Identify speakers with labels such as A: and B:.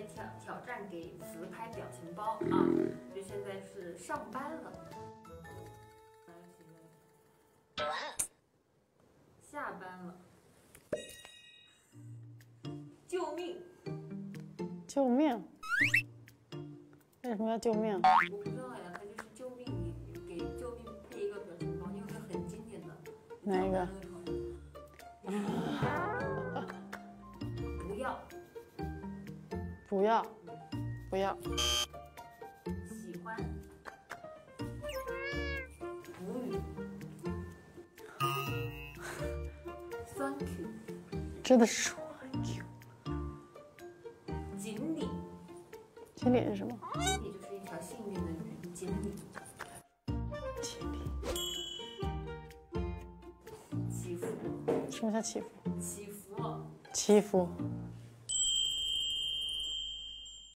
A: 挑战给词拍表情包啊！就现在是上班了，下班了，救命！
B: 救命！为什么要救命？
A: 我不知道呀，他就是救命，你给救命配一个表情包，你有个很经典的。
B: 哪一个？
A: 不要。
B: 不要，不要。
A: 喜欢。母语。Thank you。
B: 真的是 thank you。
A: 锦鲤。
B: 锦鲤是什么？
A: 锦鲤就是一条幸运的鱼，锦鲤。
B: 锦鲤。
A: 祈福。
B: 什么叫祈福？
A: 祈福。
B: 祈福。